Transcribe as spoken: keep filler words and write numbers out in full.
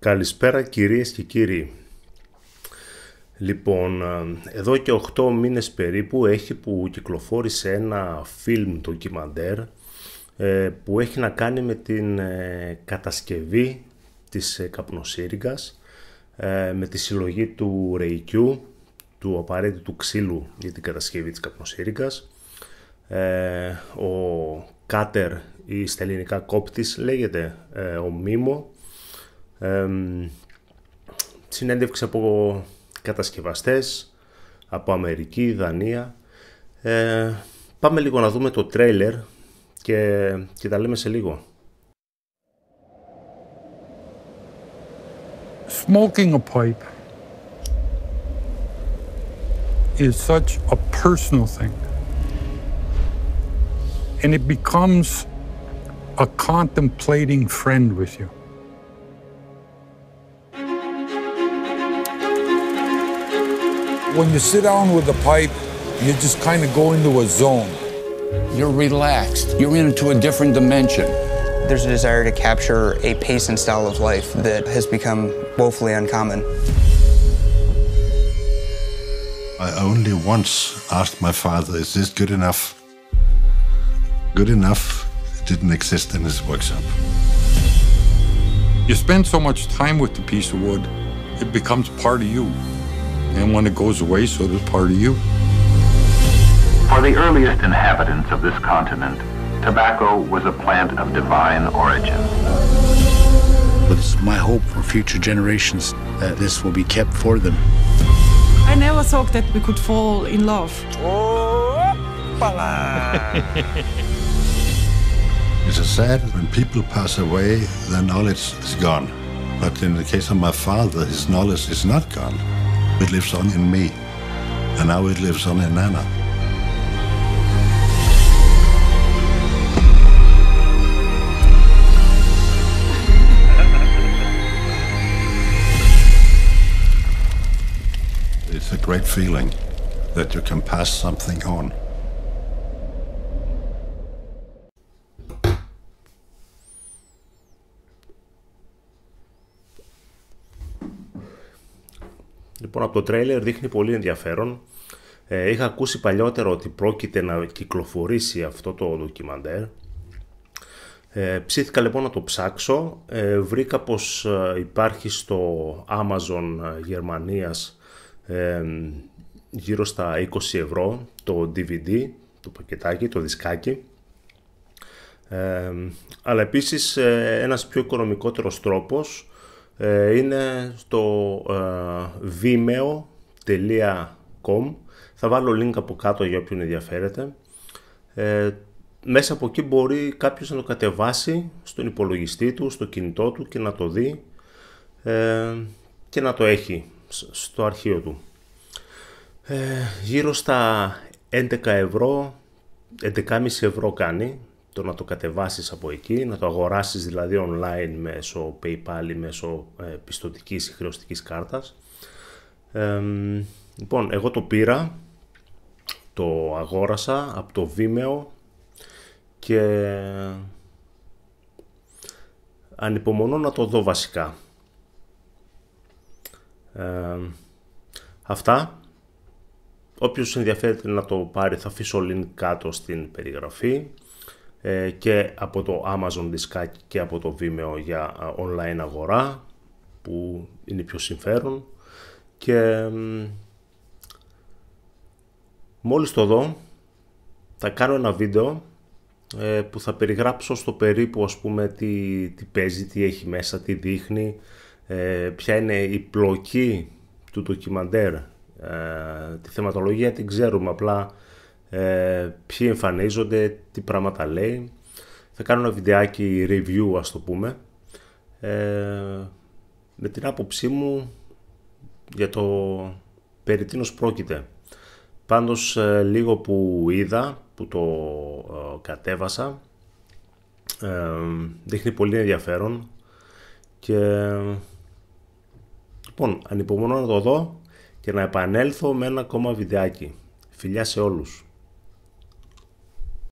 Καλησπέρα κυρίες και κύριοι. Λοιπόν, εδώ και οκτώ μήνες περίπου έχει που κυκλοφόρησε ένα φιλμ ντοκιμαντέρ που έχει να κάνει με την κατασκευή της καπνοσύριγγας, με τη συλλογή του ρεϊκιού, του απαραίτητου ξύλου για την κατασκευή της καπνοσύριγγας. Ο κάτερ ή στα ελληνικά κόπτης λέγεται, ο Μίμο, συνέντευξη από κατασκευαστές από Αμερική, Δανία. Ε, πάμε λίγο να δούμε το τρέιλερ και, και τα λέμε σε λίγο. Smoking a pipe is such a personal thing, and it becomes a contemplating friend with you. When you sit down with a pipe, you just kind of go into a zone. You're relaxed. You're into a different dimension. There's a desire to capture a pace and style of life that has become woefully uncommon. I only once asked my father, is this good enough? Good enough didn't exist in his workshop. You spend so much time with the piece of wood, it becomes part of you. And when it goes away, so does part of you. For the earliest inhabitants of this continent, tobacco was a plant of divine origin. It's my hope for future generations that this will be kept for them. I never thought that we could fall in love. It's sad when people pass away, their knowledge is gone. But in the case of my father, his knowledge is not gone. It lives on in me, and now it lives on in Nana. It's a great feeling that you can pass something on. Λοιπόν, από το τρέιλερ δείχνει πολύ ενδιαφέρον. Ε, είχα ακούσει παλιότερα ότι πρόκειται να κυκλοφορήσει αυτό το ντοκιμαντέρ. Ε, ψήθηκα λοιπόν να το ψάξω. Ε, βρήκα πως ε, υπάρχει στο Amazon Γερμανίας ε, γύρω στα είκοσι ευρώ το ντι βι ντι, το πακετάκι, το δισκάκι. Ε, αλλά επίσης ε, ένας πιο οικονομικότερος τρόπος είναι στο uh, vimeo τελεία com. Θα βάλω link από κάτω για όποιον ενδιαφέρεται. Ε, μέσα από εκεί μπορεί κάποιος να το κατεβάσει στον υπολογιστή του, στο κινητό του και να το δει ε, και να το έχει στο αρχείο του. Ε, γύρω στα έντεκα ευρώ, έντεκα κόμμα πέντε ευρώ κάνει το να το κατεβάσεις από εκεί, να το αγοράσεις δηλαδή online μέσω PayPal ή μέσω ε, πιστωτικής ή χρεωστικής κάρτας. Ε, λοιπόν, εγώ το πήρα, το αγόρασα από το Vimeo και ανυπομονώ να το δω βασικά. Ε, αυτά. Όποιος ενδιαφέρεται να το πάρει θα αφήσω link κάτω στην περιγραφή. Και από το Amazon δισκάκι και από το Vimeo για online αγορά που είναι πιο συμφέρον, και μόλις το δω θα κάνω ένα βίντεο που θα περιγράψω στο περίπου, ας πούμε, τι, τι παίζει, τι έχει μέσα, τι δείχνει, ποια είναι η πλοκή του ντοκιμαντέρ. Τη θεματολογία την ξέρουμε, απλά Ε, ποιοι εμφανίζονται, τι πράγματα λέει. Θα κάνω ένα βιντεάκι review, ας το πούμε, ε, με την άποψή μου για το περί τίνος πρόκειται. Πάντως ε, λίγο που είδα, που το ε, κατέβασα, ε, δείχνει πολύ ενδιαφέρον και λοιπόν ανυπομονώ να το δω και να επανέλθω με ένα ακόμα βιντεάκι. Φιλιά σε όλους.